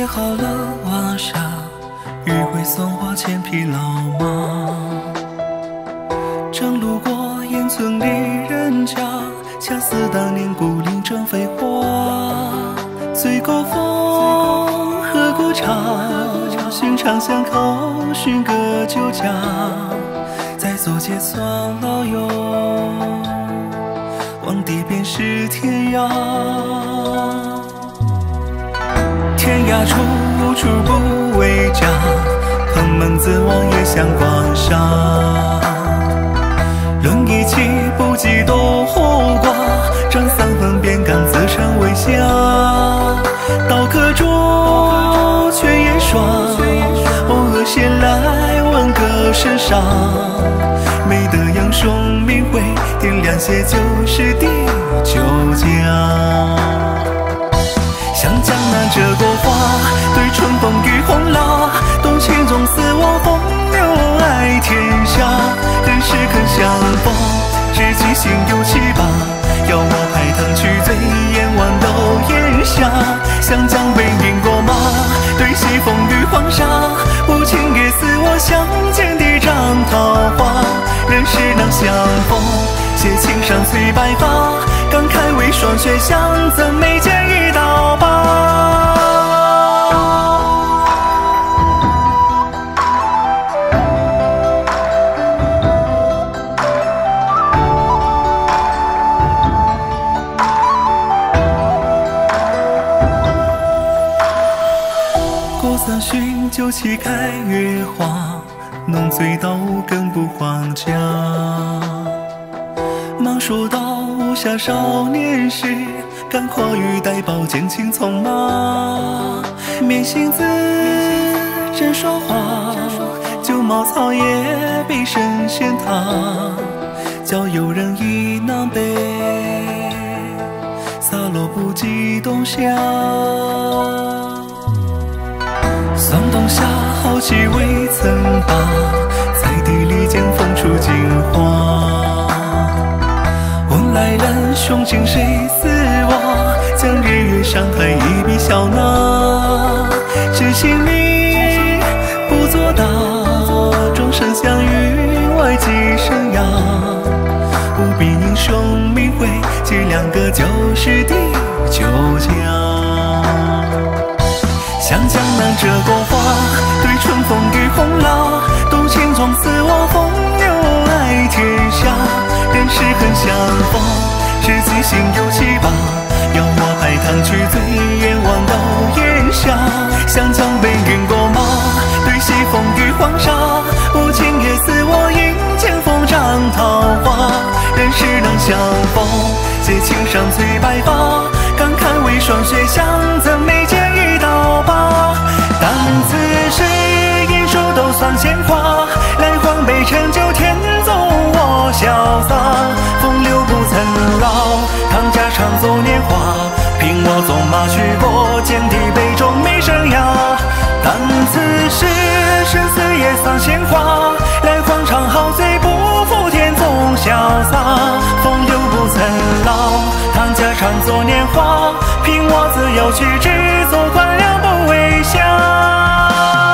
叠好了瓦厦，余晖松花千匹老马。正路过烟村里人家，恰似当年故林正飞花。醉过风，喝过茶，寻常巷口寻个酒家，再坐街算老友，望地便是天涯。天涯处，无处不为家，蓬门自望也向关杀。论一气不及多火挂，转三分便敢自称为侠。刀可捉，拳也耍，偶尔闲来问个神煞。没得杨兄明慧，点亮些就是第九家。向江南折过花，对春风与红蜡。动情中似我风流爱天下。人世肯相逢，知己心有七八。邀我拍堂去醉，眼弯都烟霞。湘江北饮过马，对西风雨黄沙。无情也似我相见的张桃花。人世能相逢，携青山催白发。感慨为霜雪相赠，眉间一道疤。过三巡，酒旗开月华，浓醉到五更不还家。忙说道无暇少年时，敢跨于带宝剑轻从马。面行字真说话，酒茅草也比神仙塔。教游人意南北，洒落不及冬夏。算冬夏好气未曾罢，在地里见风出金花。问来人兄敬谁似我？将日月山海一笔笑纳。知心你不作答，终身相遇外寄生涯。不必英雄名讳，这两个就是第九家。向江南折过花，对春风与红蜡。动情中似我风流爱天下。人世恨相逢，知己心有七八。邀我拍堂去醉，眼望到烟霞。湘江北饮过马，对西风与黄沙。无情也似我迎剑锋斩桃花。人世能相逢，借青山催白发。感慨为霜雪相赠，眉间一道疤。但此时饮数都算鲜花，来黄杯陈酒添奏我潇洒。风流不曾老，唐家常作年华。凭我纵马去过，剑地杯中没生涯。但此时生死也算鲜花，来黄场好醉不负天纵潇洒。风流不曾老，唐家常作年华。凭我自由去，只做官僚不为侠。